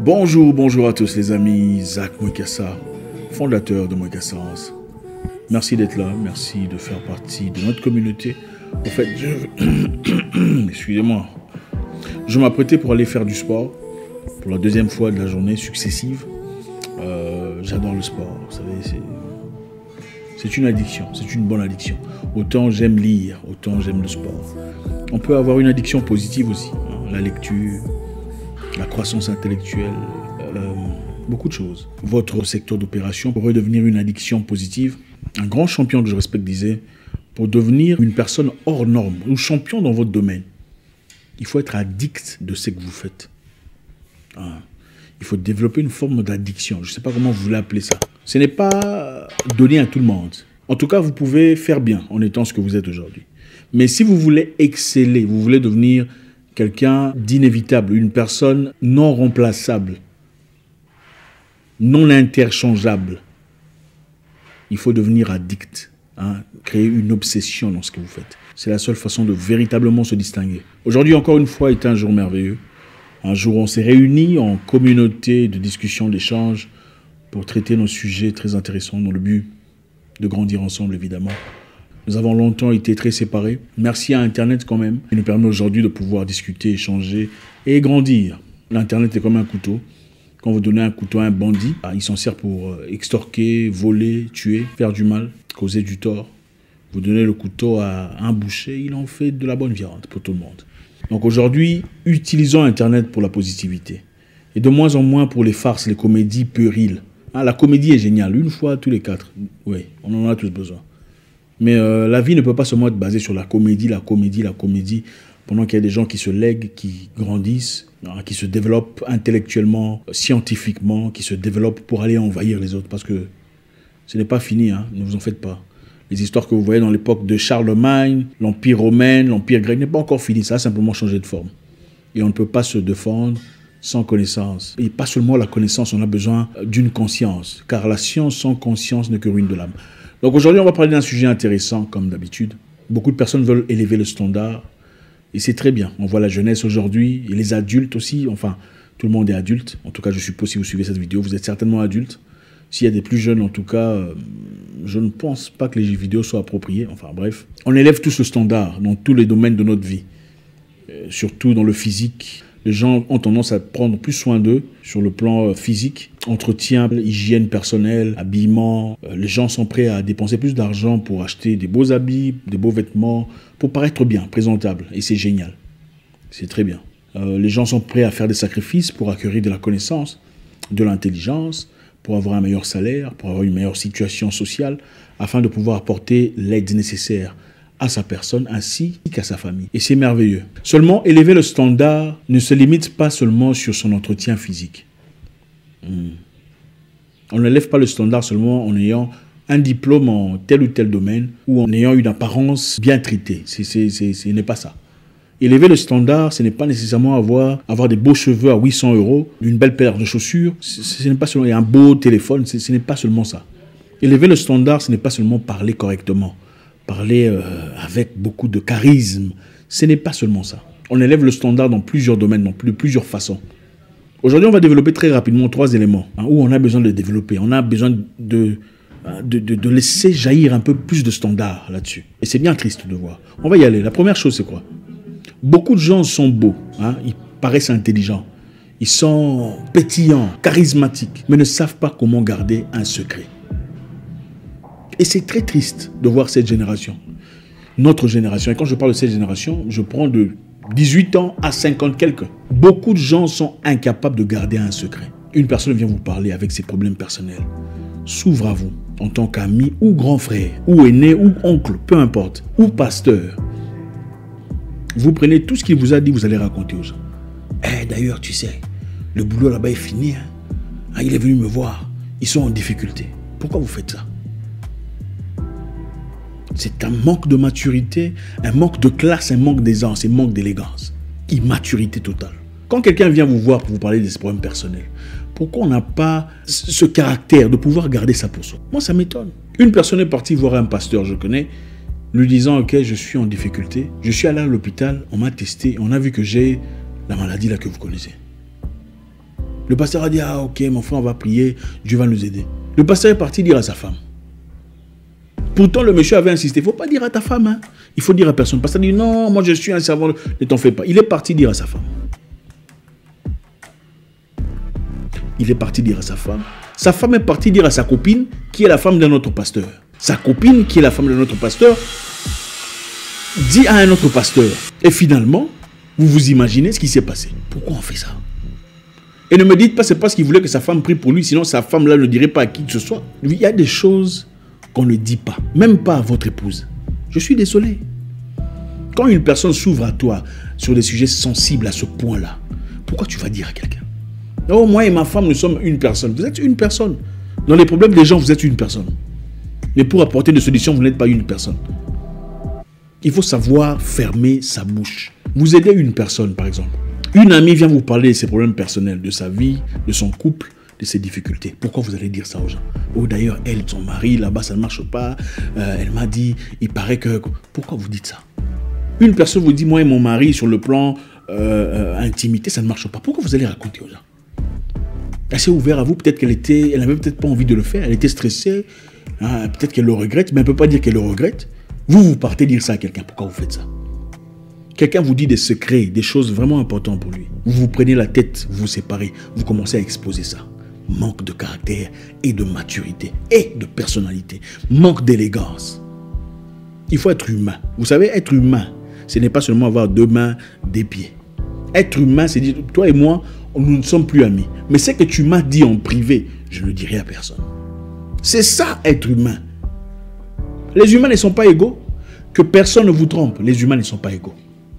Bonjour à tous les amis, Zach Mwekassa, fondateur de Mwekassa. Merci d'être là, merci de faire partie de notre communauté. En fait, excusez-moi, je m'apprêtais pour aller faire du sport pour la deuxième fois de la journée successive. J'adore le sport, vous savez, c'est une addiction, c'est une bonne addiction. Autant j'aime lire, autant j'aime le sport. On peut avoir une addiction positive aussi, hein, la lecture, la croissance intellectuelle, beaucoup de choses. Votre secteur d'opération pourrait devenir une addiction positive. Un grand champion que je respecte disait, pour devenir une personne hors norme ou champion dans votre domaine, il faut être addict de ce que vous faites. Il faut développer une forme d'addiction. Je ne sais pas comment vous l'appelez ça. Ce n'est pas donné à tout le monde. En tout cas, vous pouvez faire bien en étant ce que vous êtes aujourd'hui. Mais si vous voulez exceller, vous voulez devenir quelqu'un d'inévitable, une personne non remplaçable, non interchangeable, il faut devenir addict, créer une obsession dans ce que vous faites. C'est la seule façon de véritablement se distinguer. Aujourd'hui, encore une fois, est un jour merveilleux. Un jour où on s'est réunis en communauté de discussion, d'échange, pour traiter nos sujets très intéressants dans le but de grandir ensemble, évidemment. Nous avons longtemps été très séparés. Merci à Internet quand même, qui nous permet aujourd'hui de pouvoir discuter, échanger et grandir. L'Internet est comme un couteau. Quand vous donnez un couteau à un bandit, il s'en sert pour extorquer, voler, tuer, faire du mal, causer du tort. Vous donnez le couteau à un boucher, il en fait de la bonne viande pour tout le monde. Donc aujourd'hui, utilisons Internet pour la positivité. Et de moins en moins pour les farces, les comédies puériles. La comédie est géniale, une fois tous les 4. Oui, on en a tous besoin. Mais la vie ne peut pas seulement être basée sur la comédie, pendant qu'il y a des gens qui se lèguent, qui grandissent, qui se développent intellectuellement, scientifiquement, qui se développent pour aller envahir les autres. Parce que ce n'est pas fini, ne vous en faites pas. Les histoires que vous voyez dans l'époque de Charlemagne, l'Empire romain, l'Empire grec n'est pas encore fini. Ça a simplement changé de forme. Et on ne peut pas se défendre sans connaissance. Et pas seulement la connaissance, on a besoin d'une conscience. Car la science sans conscience n'est que ruine de l'âme. Donc aujourd'hui, on va parler d'un sujet intéressant, comme d'habitude. Beaucoup de personnes veulent élever le standard. Et c'est très bien. On voit la jeunesse aujourd'hui, et les adultes aussi. Enfin, tout le monde est adulte. En tout cas, je suppose, si vous suivez cette vidéo, vous êtes certainement adulte. S'il y a des plus jeunes, en tout cas, je ne pense pas que les vidéos soient appropriées. Enfin, bref. On élève tous le standard dans tous les domaines de notre vie. Surtout dans le physique. Les gens ont tendance à prendre plus soin d'eux sur le plan physique. Entretien, hygiène personnelle, habillement. Les gens sont prêts à dépenser plus d'argent pour acheter des beaux habits, des beaux vêtements, pour paraître bien, présentable. Et c'est génial. C'est très bien. Les gens sont prêts à faire des sacrifices pour acquérir de la connaissance, de l'intelligence, pour avoir un meilleur salaire, pour avoir une meilleure situation sociale, afin de pouvoir apporter l'aide nécessaire à sa personne ainsi qu'à sa famille. Et c'est merveilleux. Seulement, élever le standard ne se limite pas seulement sur son entretien physique. On n'élève pas le standard seulement en ayant un diplôme en tel ou tel domaine ou en ayant une apparence bien traitée. Ce n'est pas ça. Élever le standard, ce n'est pas nécessairement avoir des beaux cheveux à 800 €, une belle paire de chaussures, ce n'est pas seulement, et un beau téléphone, ce n'est pas seulement ça. Élever le standard, ce n'est pas seulement parler correctement, parler avec beaucoup de charisme, ce n'est pas seulement ça. On élève le standard dans plusieurs domaines, de plusieurs façons. Aujourd'hui, on va développer très rapidement 3 éléments où on a besoin de développer. On a besoin de laisser jaillir un peu plus de standards là-dessus. Et c'est bien triste de voir. On va y aller. La première chose, c'est quoi? Beaucoup de gens sont beaux, ils paraissent intelligents, ils sont pétillants, charismatiques, mais ne savent pas comment garder un secret. Et c'est très triste de voir cette génération, notre génération. Et quand je parle de cette génération, je prends de 18 ans à 50 quelques. Beaucoup de gens sont incapables de garder un secret. Une personne vient vous parler avec ses problèmes personnels. S'ouvre à vous en tant qu'ami ou grand frère, ou aîné ou oncle, peu importe, ou pasteur. Vous prenez tout ce qu'il vous a dit, vous allez raconter aux gens. D'ailleurs, tu sais, le boulot là-bas est fini. Il est venu me voir. Ils sont en difficulté. Pourquoi vous faites ça? C'est un manque de maturité, un manque de classe, un manque d'aisance, un manque d'élégance. Immaturité totale. Quand quelqu'un vient vous voir pour vous parler de ses problèmes personnels, pourquoi on n'a pas ce caractère de pouvoir garder ça pour soi? Moi, ça m'étonne. Une personne est partie voir un pasteur, je connais, lui disant « Ok, je suis en difficulté. Je suis allé à l'hôpital, on m'a testé, on a vu que j'ai la maladie là que vous connaissez. » Le pasteur a dit, ah ok, mon frère, on va prier, Dieu va nous aider. Le pasteur est parti dire à sa femme. Pourtant, le monsieur avait insisté, il ne faut pas dire à ta femme, hein. Il faut dire à personne. Le pasteur dit, non, moi je suis un servant, ne t'en fais pas. Il est parti dire à sa femme. Il est parti dire à sa femme. Sa femme est partie dire à sa copine, qui est la femme d'un autre pasteur. Sa copine, qui est la femme d'un autre pasteur, dit à un autre pasteur. Et finalement, vous vous imaginez ce qui s'est passé. Pourquoi on fait ça? Et ne me dites pas, c'est parce qu'il voulait que sa femme prie pour lui, sinon sa femme là ne dirait pas à qui que ce soit. Il y a des choses qu'on ne dit pas, même pas à votre épouse. Je suis désolé. Quand une personne s'ouvre à toi sur des sujets sensibles à ce point-là, pourquoi tu vas dire à quelqu'un? Oh, moi et ma femme, nous sommes une personne. Vous êtes une personne. Dans les problèmes des gens, vous êtes une personne. Mais pour apporter des solutions, vous n'êtes pas une personne. Il faut savoir fermer sa bouche. Vous aidez une personne, par exemple. Une amie vient vous parler de ses problèmes personnels, de sa vie, de son couple, de ses difficultés. Pourquoi vous allez dire ça aux gens? Oh, d'ailleurs, elle, son mari, là-bas, ça ne marche pas. Elle m'a dit, il paraît que... Pourquoi vous dites ça? Une personne vous dit, moi et mon mari, sur le plan intimité, ça ne marche pas. Pourquoi vous allez raconter aux gens? Elle s'est ouverte à vous, peut-être elle n'avait peut-être pas envie de le faire, elle était stressée, hein, peut-être qu'elle le regrette, mais elle ne peut pas dire qu'elle le regrette. Vous partez dire ça à quelqu'un, pourquoi vous faites ça? Quelqu'un vous dit des secrets, des choses vraiment importantes pour lui. Vous vous prenez la tête, vous vous séparez, vous commencez à exposer ça. Manque de caractère et de maturité et de personnalité. Manque d'élégance. Il faut être humain. Vous savez, être humain, ce n'est pas seulement avoir deux mains, des pieds. Être humain, c'est dire, toi et moi, nous ne sommes plus amis. Mais ce que tu m'as dit en privé, je ne le dirai à personne. C'est ça, être humain. Les humains ne sont pas égaux. Que personne ne vous trompe. Les humains ne sont pas égaux.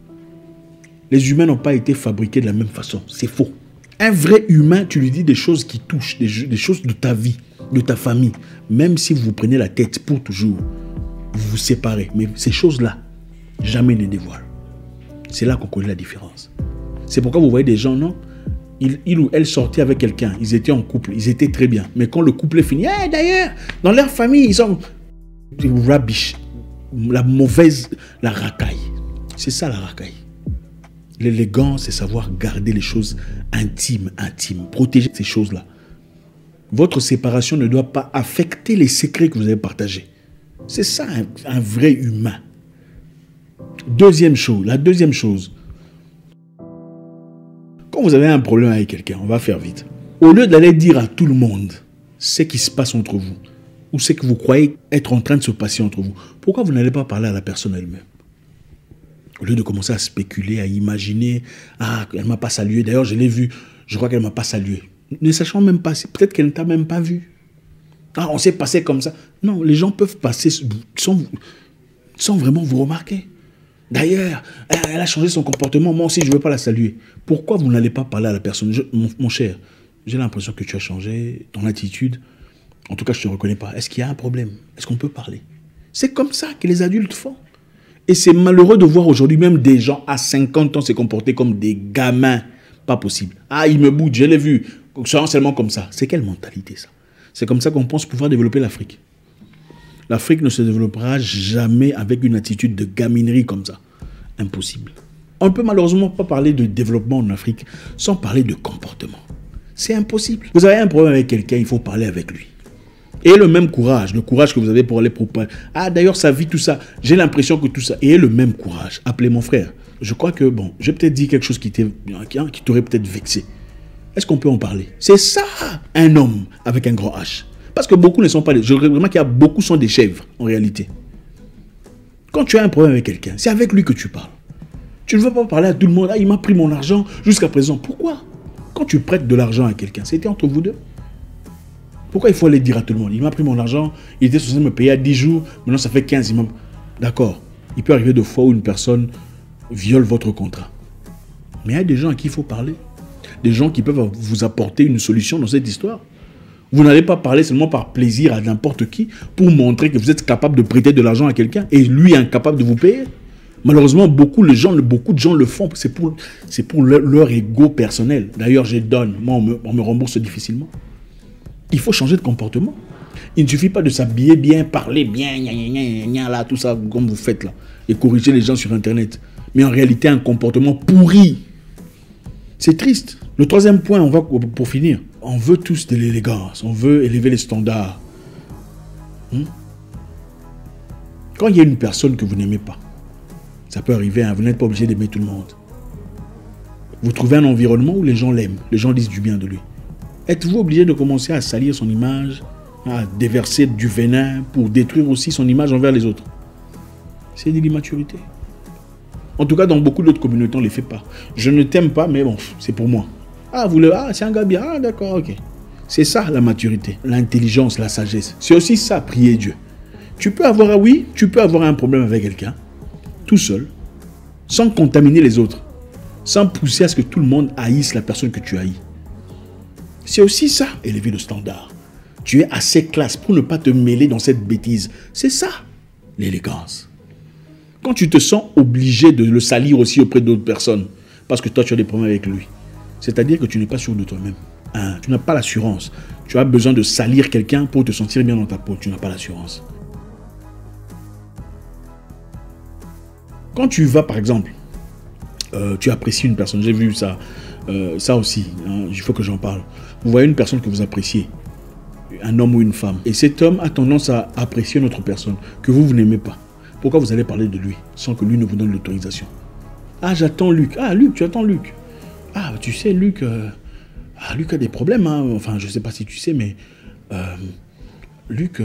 Les humains n'ont pas été fabriqués de la même façon. C'est faux. Un vrai humain, tu lui dis des choses qui touchent, des choses de ta vie, de ta famille. Même si vous vous prenez la tête pour toujours, vous vous séparez. Mais ces choses-là, jamais ne dévoilent. C'est là qu'on connaît la différence. C'est pourquoi vous voyez des gens, non? Il ou elle sortait avec quelqu'un, ils étaient en couple, ils étaient très bien. Mais quand le couple est fini, hey, d'ailleurs, dans leur famille, ils sont rubbish. La mauvaise, la racaille. C'est ça la racaille. L'élégance, c'est savoir garder les choses intimes, protéger ces choses-là. Votre séparation ne doit pas affecter les secrets que vous avez partagés. C'est ça un vrai humain. La deuxième chose, quand vous avez un problème avec quelqu'un, on va faire vite. Au lieu d'aller dire à tout le monde ce qui se passe entre vous, ou ce que vous croyez être en train de se passer entre vous, pourquoi vous n'allez pas parler à la personne elle-même? Au lieu de commencer à spéculer, à imaginer, ah, elle ne m'a pas salué, d'ailleurs je l'ai vu, je crois qu'elle ne m'a pas salué. Ne sachant même pas, peut-être qu'elle ne t'a même pas vu. Ah, on s'est passé comme ça. Non, les gens peuvent passer sans vraiment vous remarquer. D'ailleurs, elle a changé son comportement, moi aussi je ne veux pas la saluer. Pourquoi vous n'allez pas parler à la personne? Mon cher, j'ai l'impression que tu as changé ton attitude. En tout cas, je ne te reconnais pas. Est-ce qu'il y a un problème? Est-ce qu'on peut parler? C'est comme ça que les adultes font. Et c'est malheureux de voir aujourd'hui même des gens à 50 ans se comporter comme des gamins. Pas possible. Ah, il me boude, je l'ai vu. Seulement comme ça. C'est quelle mentalité ça? C'est comme ça qu'on pense pouvoir développer l'Afrique. L'Afrique ne se développera jamais avec une attitude de gaminerie comme ça. Impossible. On ne peut malheureusement pas parler de développement en Afrique sans parler de comportement. C'est impossible. Vous avez un problème avec quelqu'un, il faut parler avec lui. Et le même courage, le courage que vous avez pour aller proposer. Ah, d'ailleurs, sa vie, tout ça. J'ai l'impression que tout ça. Et le même courage. Appelez mon frère. Je crois que, bon, j'ai peut-être dit quelque chose qui t'aurait peut-être vexé. Est-ce qu'on peut en parler? C'est ça, un homme avec un grand H. Parce que beaucoup ne sont pas des... Je remarque qu'il y a beaucoup sont des chèvres, en réalité. Quand tu as un problème avec quelqu'un, c'est avec lui que tu parles. Tu ne veux pas parler à tout le monde. Ah, il m'a pris mon argent jusqu'à présent. Pourquoi? Quand tu prêtes de l'argent à quelqu'un, c'était entre vous deux. Pourquoi il faut aller dire à tout le monde? Il m'a pris mon argent, il était censé me payer à 10 jours, maintenant ça fait 15. D'accord. Il peut arriver de fois où une personne viole votre contrat. Mais il y a des gens à qui il faut parler. Des gens qui peuvent vous apporter une solution dans cette histoire. Vous n'allez pas parler seulement par plaisir à n'importe qui pour montrer que vous êtes capable de prêter de l'argent à quelqu'un et lui est incapable de vous payer. Malheureusement, beaucoup de gens le font. C'est pour leur ego personnel. D'ailleurs, je donne. Moi, on me rembourse difficilement. Il faut changer de comportement. Il ne suffit pas de s'habiller bien, parler bien, là, tout ça, comme vous faites là, et corriger les gens sur Internet. Mais en réalité, un comportement pourri. C'est triste. Le troisième point, on va pour finir. On veut tous de l'élégance. On veut élever les standards. Quand il y a une personne que vous n'aimez pas, ça peut arriver, hein, vous n'êtes pas obligé d'aimer tout le monde. Vous trouvez un environnement où les gens l'aiment, les gens disent du bien de lui. Êtes-vous obligé de commencer à salir son image, à déverser du venin pour détruire aussi son image envers les autres? C'est de l'immaturité. En tout cas, dans beaucoup d'autres communautés, on ne les fait pas. Je ne t'aime pas, mais bon, c'est pour moi. Ah, c'est un gars bien. Ah, d'accord, ok. C'est ça la maturité, l'intelligence, la sagesse. C'est aussi ça, prier Dieu. Tu peux avoir un problème avec quelqu'un, tout seul, sans contaminer les autres, sans pousser à ce que tout le monde haïsse la personne que tu haïs. C'est aussi ça, élever le standard. Tu es assez classe pour ne pas te mêler dans cette bêtise. C'est ça, l'élégance. Quand tu te sens obligé de le salir aussi auprès d'autres personnes, parce que toi tu as des problèmes avec lui, c'est-à-dire que tu n'es pas sûr de toi-même. Hein, tu n'as pas l'assurance. Tu as besoin de salir quelqu'un pour te sentir bien dans ta peau. Tu n'as pas l'assurance. Quand tu vas, par exemple, tu apprécies une personne, j'ai vu ça, ça aussi, hein, il faut que j'en parle. Vous voyez une personne que vous appréciez, un homme ou une femme, et cet homme a tendance à apprécier une autre personne que vous n'aimez pas. Pourquoi vous allez parler de lui sans que lui ne vous donne l'autorisation? Ah, j'attends Luc. Ah, Luc, tu attends Luc. Ah, tu sais, Luc, Luc a des problèmes. Hein. Enfin, je ne sais pas si tu sais, mais Luc,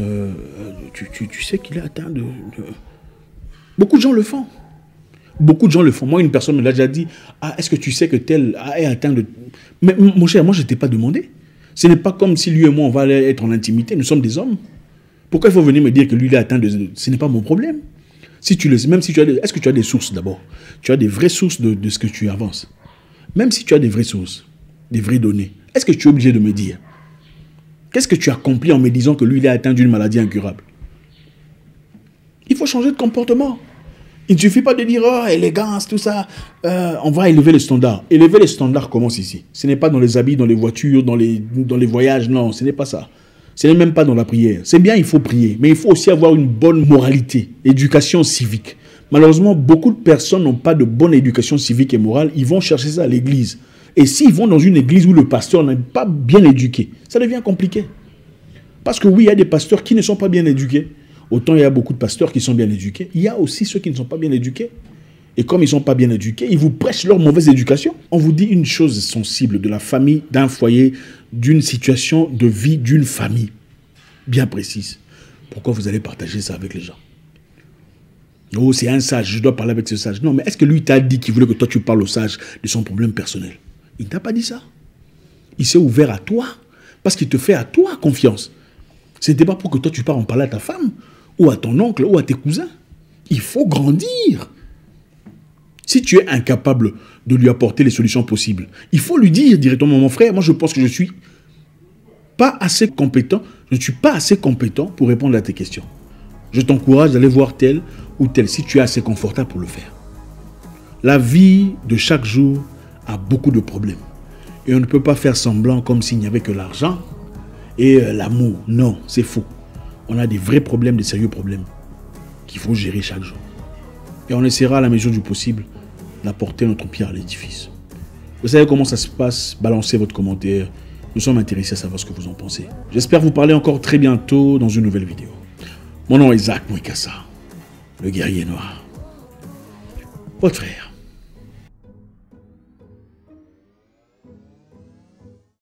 tu sais qu'il est atteint de... Beaucoup de gens le font. Beaucoup de gens le font. Moi, une personne me l'a déjà dit. Ah, est-ce que tu sais que tel est atteint de... Mais mon cher, moi, je ne t'ai pas demandé. Ce n'est pas comme si lui et moi, on va aller être en intimité. Nous sommes des hommes. Pourquoi il faut venir me dire que lui, il est atteint de... Ce n'est pas mon problème. Si tu le sais, même si tu as des... Est-ce que tu as des sources d'abord? Tu as des vraies sources de ce que tu avances. Même si tu as des vraies sources, des vraies données, est-ce que tu es obligé de me dire? Qu'est-ce que tu as accompli en me disant que lui, il est atteint d'une maladie incurable? Il faut changer de comportement. Il ne suffit pas de dire, oh, élégance, tout ça. On va élever les standards. Élever les standards commence ici. Ce n'est pas dans les habits, dans les voitures, dans les voyages. Non, ce n'est pas ça. Ce n'est même pas dans la prière. C'est bien, il faut prier. Mais il faut aussi avoir une bonne moralité, éducation civique. Malheureusement, beaucoup de personnes n'ont pas de bonne éducation civique et morale. Ils vont chercher ça à l'église. Et s'ils vont dans une église où le pasteur n'est pas bien éduqué, ça devient compliqué. Parce que oui, il y a des pasteurs qui ne sont pas bien éduqués. Autant il y a beaucoup de pasteurs qui sont bien éduqués. Il y a aussi ceux qui ne sont pas bien éduqués. Et comme ils ne sont pas bien éduqués, ils vous prêchent leur mauvaise éducation. On vous dit une chose sensible de la famille, d'un foyer, d'une situation de vie d'une famille bien précise. Pourquoi vous allez partager ça avec les gens? Oh, c'est un sage, je dois parler avec ce sage. Non, mais est-ce que lui t'a dit qu'il voulait que toi tu parles au sage de son problème personnel? Il ne t'a pas dit ça. Il s'est ouvert à toi parce qu'il te fait à toi confiance. Ce n'était pas pour que toi tu parles en parler à ta femme ou à ton oncle ou à tes cousins. Il faut grandir. Si tu es incapable de lui apporter les solutions possibles, il faut lui dire directement, mon frère, moi je pense que je ne suis pas assez compétent, je ne suis pas assez compétent pour répondre à tes questions. Je t'encourage d'aller voir tel ou tel si tu es assez confortable pour le faire. La vie de chaque jour a beaucoup de problèmes. Et on ne peut pas faire semblant comme s'il n'y avait que l'argent et l'amour. Non, c'est faux. On a des vrais problèmes, des sérieux problèmes qu'il faut gérer chaque jour. Et on essaiera à la mesure du possible d'apporter notre pierre à l'édifice. Vous savez comment ça se passe? Balancez votre commentaire. Nous sommes intéressés à savoir ce que vous en pensez. J'espère vous parler encore très bientôt dans une nouvelle vidéo. Mon nom est Zach Mwikassa, le guerrier noir. Votre frère.